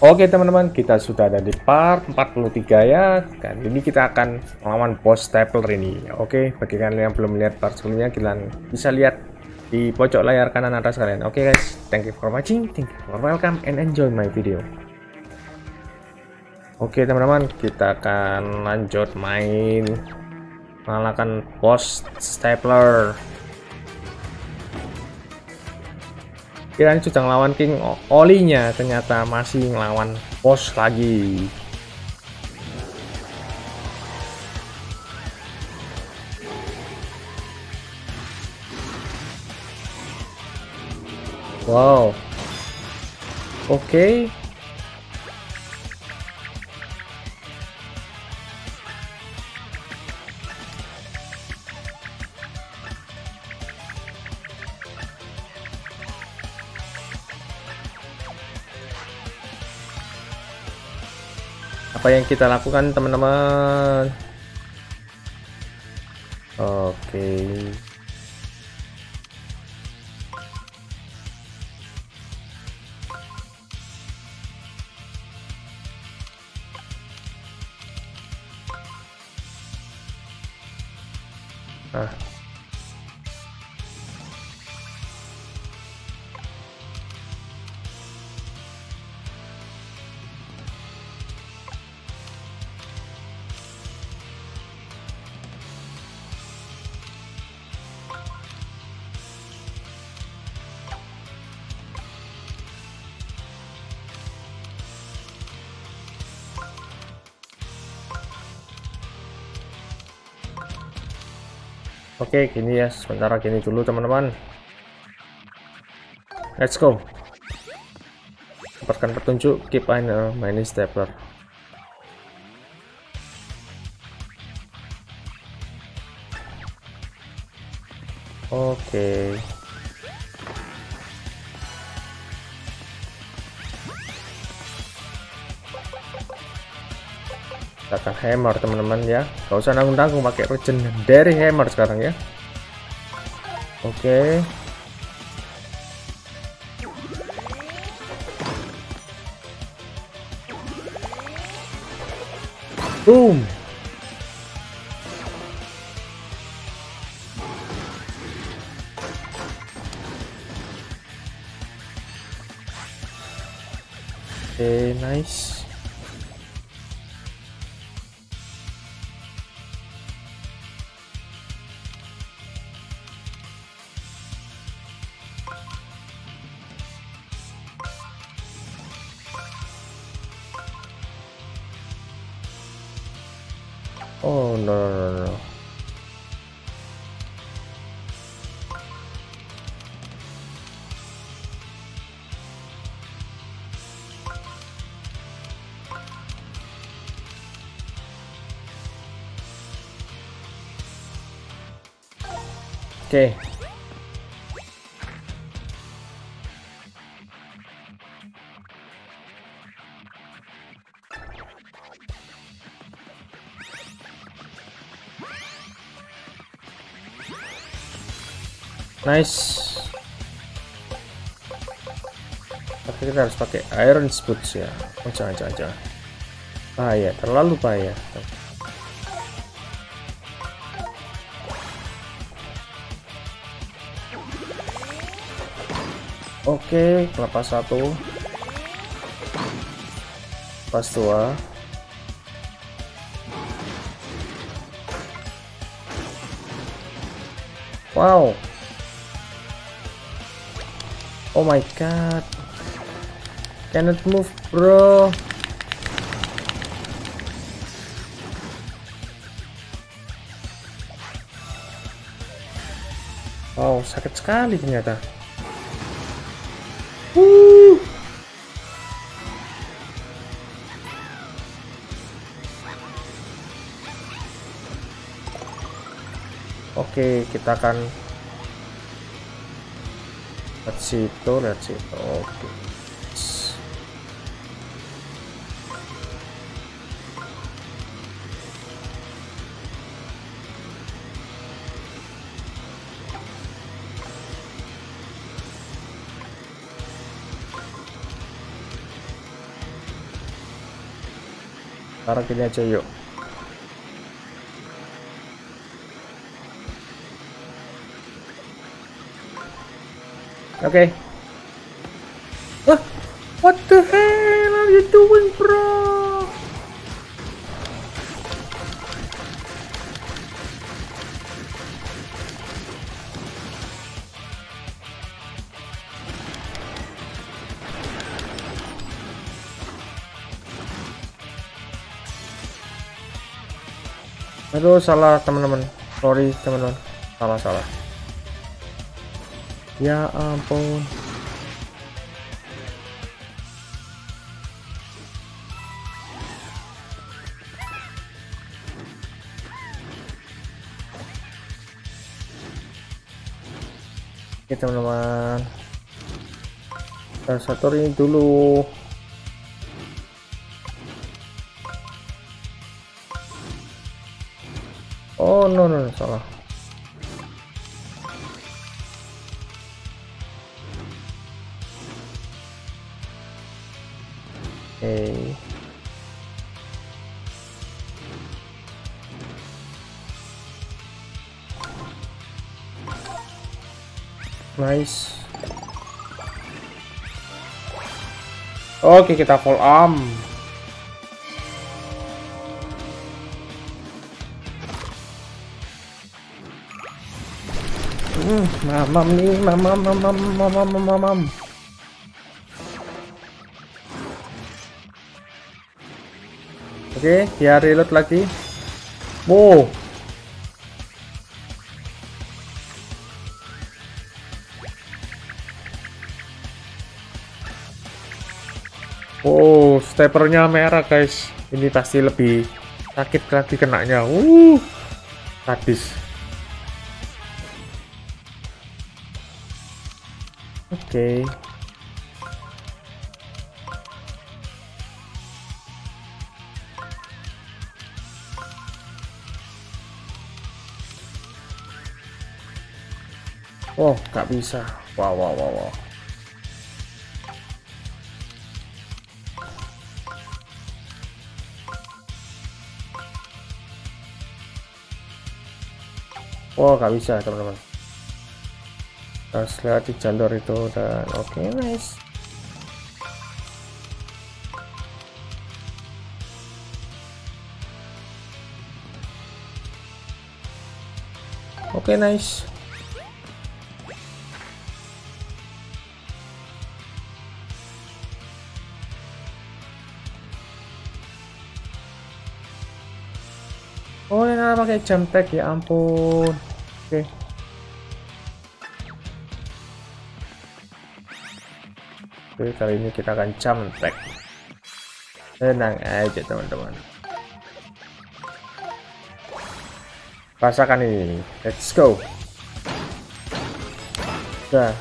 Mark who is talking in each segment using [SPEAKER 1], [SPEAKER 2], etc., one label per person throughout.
[SPEAKER 1] Oke teman-teman, kita sudah ada di part 43 ya. Kali ini kita akan melawan boss stapler ini. Oke, bagi kalian yang belum lihat part sebelumnya, kalian bisa lihat di pojok layar kanan atas kalian. Oke guys, thank you for watching, thank you for welcome and enjoy my video. Oke teman-teman, kita akan lanjut main mengalahkan boss stapler. Kirain sudah ngelawan King Olinya, ternyata masih ngelawan bos lagi. Wow. Oke. Apa yang kita lakukan teman-teman? Oke. Ah. Oke, gini ya, sementara gini dulu teman-teman. Let's go. Dapatkan petunjuk, keep an mini stapler. Oke. Akan hammer teman-teman ya, gak usah nanggung-nanggung pakai legendary hammer sekarang ya. Oke. Boom. Oke, nice. Oh no. Oke. Nice. Tapi kita harus pakai iron boots ya. Oh, jangan. Bahaya, terlalu bahaya. Oke, kelapa satu. Pas dua. Wow. Oh my god, cannot move bro. Wow, sakit sekali ternyata. Oke, kita akan lihat situ. Oke. Taruh gini aja yuk. Oke. Wah, what the hell are you doing, bro? Aduh, salah teman-teman. Sorry teman-teman. Salah. Ya ampun. Oke teman-teman. Kita saturin dulu. Oh no, salah. Oke. Nice. Oke, kita full arm. Mamam nih, mamam. Oke, dia reload lagi. Wow. Oh, steppernya merah guys. Ini pasti lebih sakit lagi kenanya. Sadis. Oke. Oh, nggak bisa. Wow. Oh, nggak bisa teman-teman. Harus lewat di jalur itu dan oke, nice. Oke, nice. Oh, ini pakai jam tag, ya ampun. Oke. Oke, kali ini kita akan jam tag. Tenang aja teman-teman. Rasakan ini. Let's go. Dah.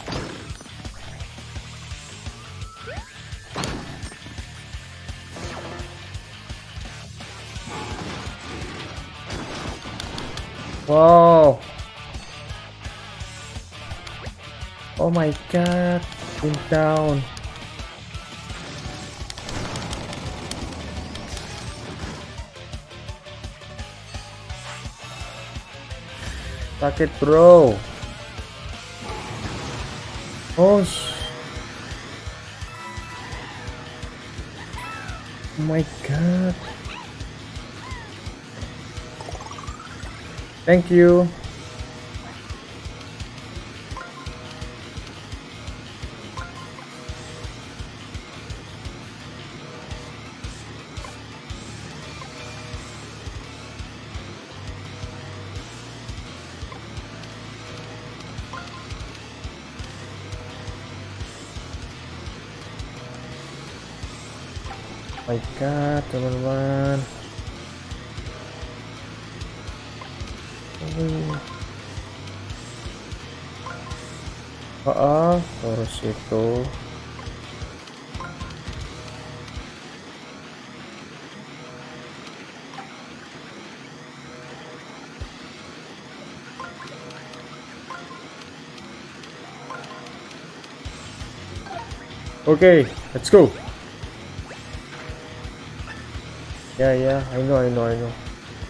[SPEAKER 1] Wow. Oh my god. Down. Sakit bro. Oh my god. Thank you. My god, teman-teman. Terus itu. Oke, let's go. Ya ya, I know, I know, I know.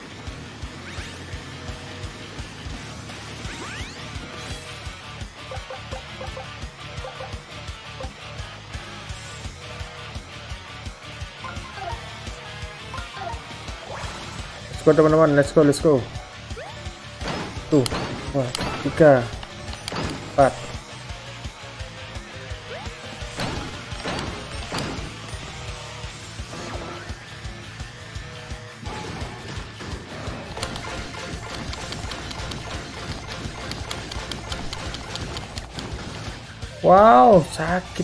[SPEAKER 1] Let's go teman-teman, let's go, let's go. Tuh, 3, 4. Wow, sakit.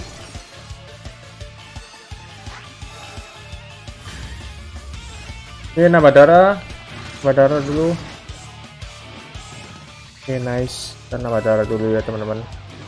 [SPEAKER 1] Oke, nambah darah dulu. Oke, nice. Kita nambah darah dulu ya teman-teman.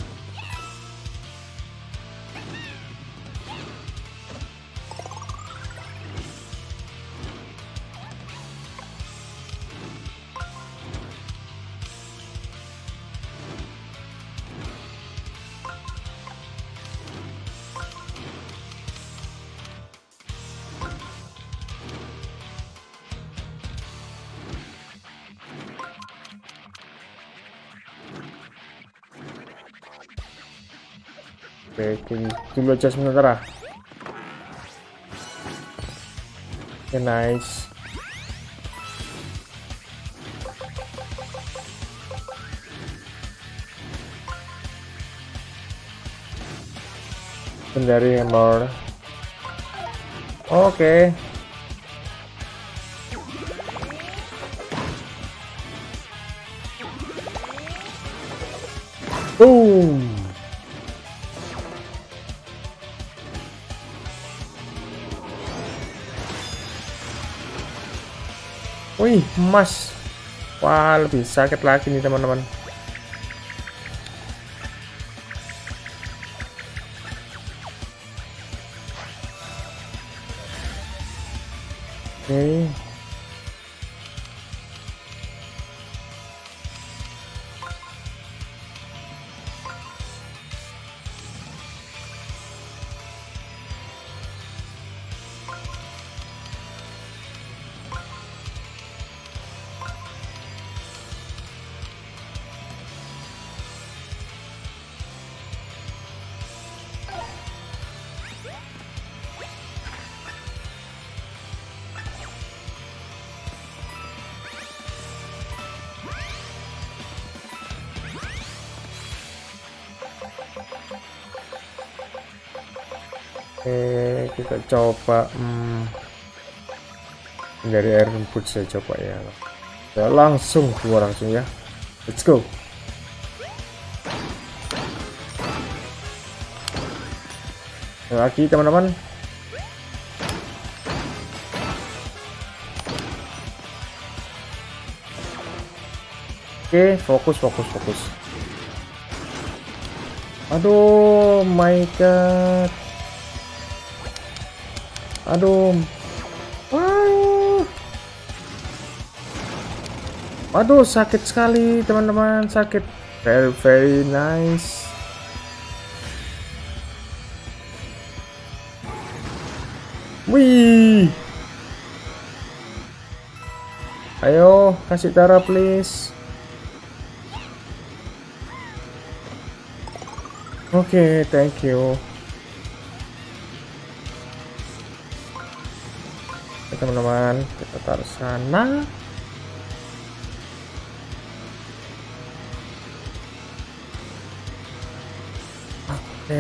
[SPEAKER 1] Oke, dulu aja sementara. Oke, nice. Legendary hammer. Oke. Boom. Wih, emas. Wah, lebih sakit lagi nih teman-teman. Oke. Oke, kita coba dari air rumput saya coba ya. Kita langsung keluar langsung ya. Let's go. Lagi teman-teman. Oke, fokus. Aduh, my god. Aduh. Aduh, sakit sekali teman-teman, sakit. Very nice. Wih. Ayo, kasih darah please. Oke, thank you. Teman-teman, kita taruh sana. Oke.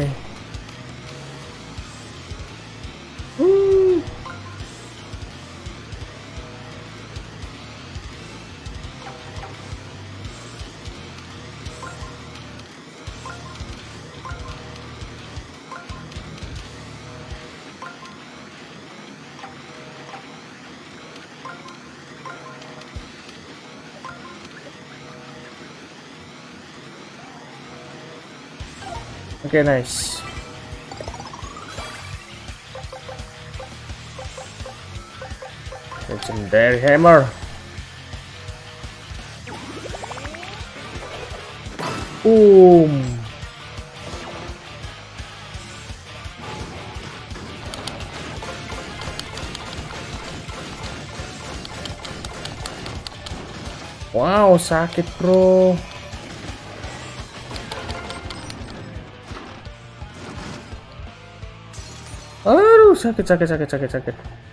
[SPEAKER 1] Oke, nice. Legendary hammer. Boom. Wow, sakit bro. Aduh, sakit.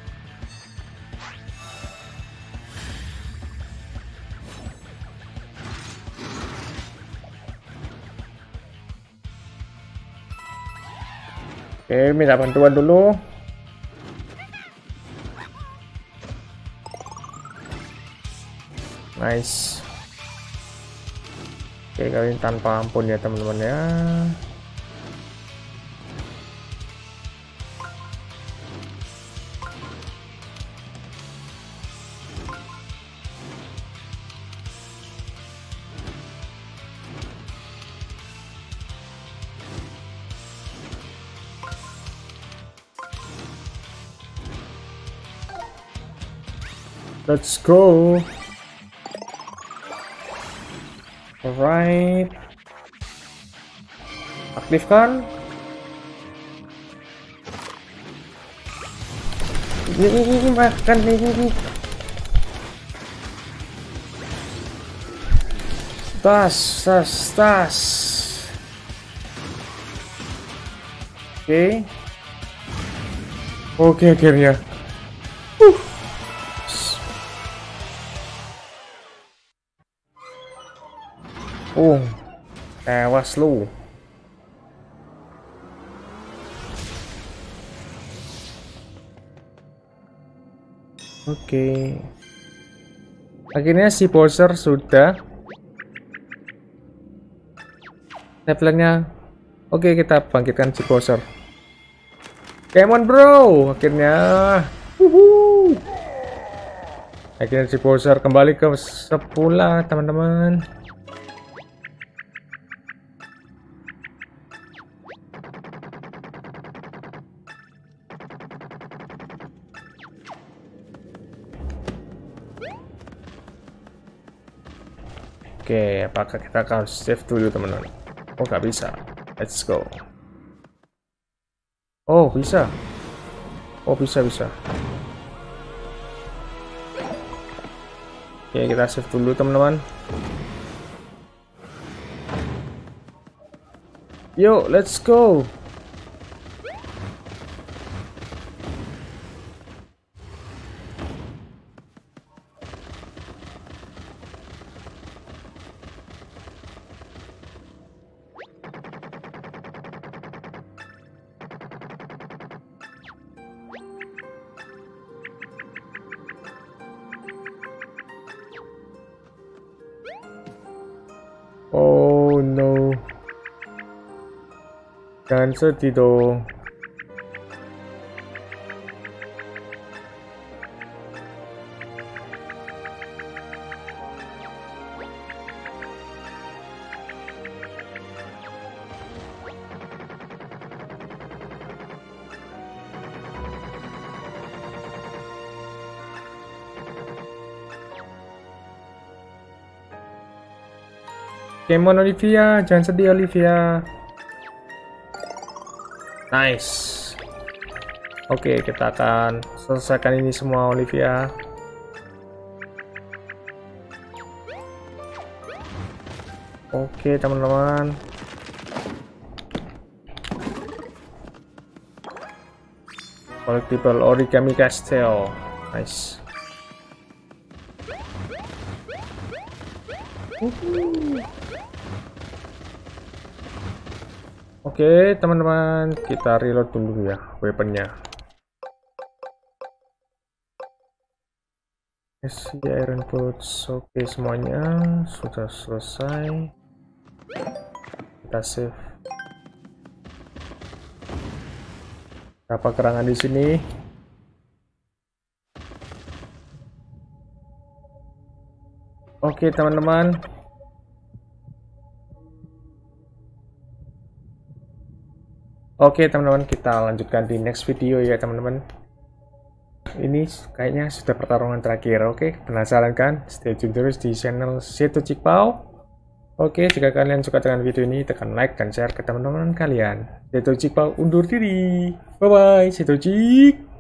[SPEAKER 1] Oke, minta bantuan dulu. Nice. Oke, kali ini tanpa ampun ya teman-teman ya. Let's go. Alright. Aktifkan. Ini makan ini. Tas. Oke, akhirnya. Tewas lu. Oke. Akhirnya si Bowser sudah. Levelnya. Oke, kita bangkitkan si Bowser. Come on bro, akhirnya. Akhirnya si Bowser kembali ke semula teman-teman. Oke, apakah kita akan save dulu teman-teman? Oh, nggak bisa. Let's go. Oh, bisa. Oh, bisa. Oke, kita save dulu teman-teman. Yuk, let's go. Oh no. Jangan sedih dong. Come on Olivia, jangan sedih Olivia. Nice. Oke, kita akan selesaikan ini semua Olivia. Oke teman-teman. Collectible Origami Castle. Nice. Oke teman-teman, kita reload dulu ya weaponnya. Isi iron boots. Oke, semuanya sudah selesai. Kita save. Apa gerangan di sini? Oke teman-teman. Oke teman-teman, kita lanjutkan di next video ya teman-teman. Ini kayaknya sudah pertarungan terakhir. Oke, penasaran kan? Stay tune terus di channel Seto Cikpao. Oke, jika kalian suka dengan video ini, tekan like dan share ke teman-teman kalian. Seto Cikpao undur diri. Bye bye, Seto Cik.